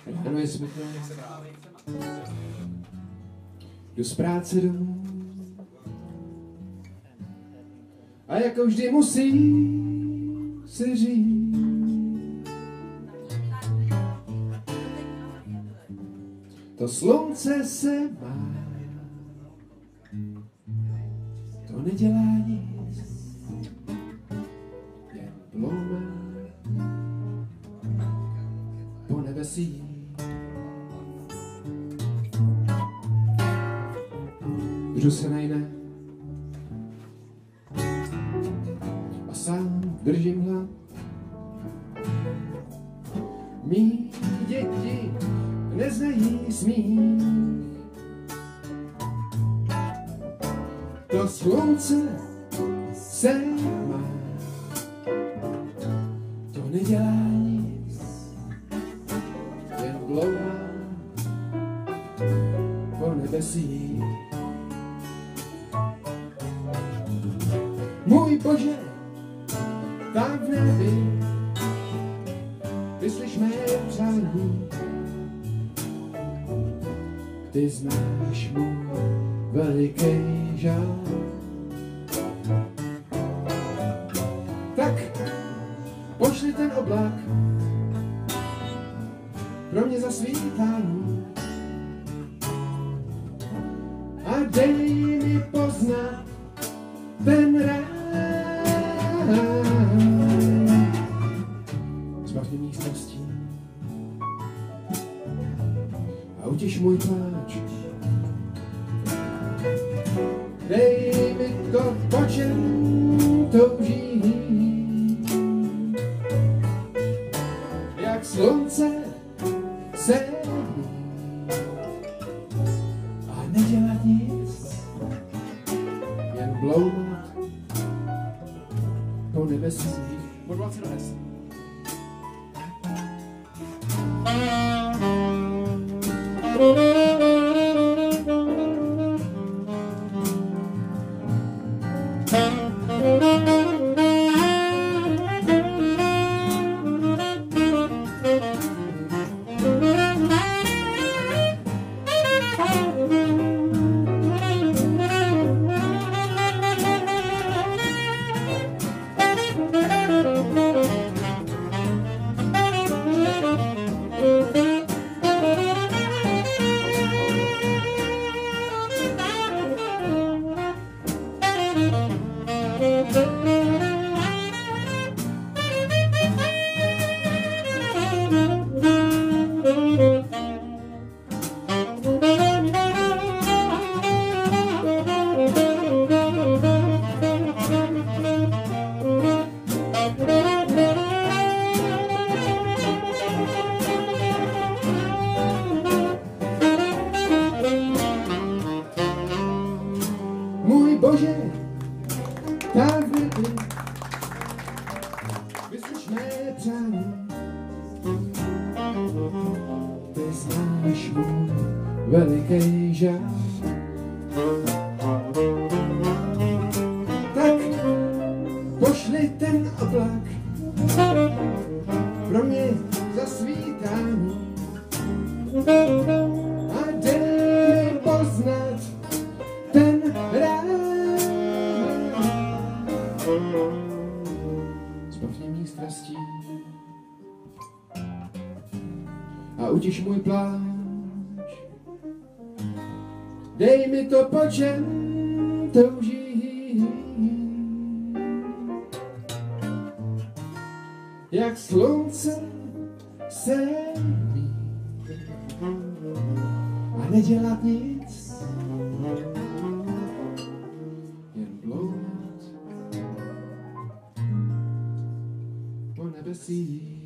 Ráno je smutné, jdu z práce domů a jako vždy musí se říct. To slunce se má, to nedělá nic, jen ploumá po nebesích. Jdu se najde a sám držím hlad. Mí děti neznají smích. To slunce se má, to nedělá nic, jen plouvá po nebesích. Můj Bože, tam v nebi, vyslyš mé přání. Ty znáš můj veliký žál. Tak pošli ten oblak pro mě zasvítání a dej mi poznat ten ráj. Zbav mě mých strastí a utiš můj pláč. Dej mi to, po čem toužím, jak slunce se a nedělat nic, jen bloumat po nebesích. Podvolat se do nes. Můj Bože, tak v nebi, vyslyš mé přání. Ty znáš můj veliký žál. Tak pošli ten oblak pro mě zasvítání a dej mi poznat ten ráj. Zbav mě mých strastí a utiš můj pláč. Dej mi to, po čem toužím, jak slunce se mít a nedělat nic, jen plouvat po nebesích.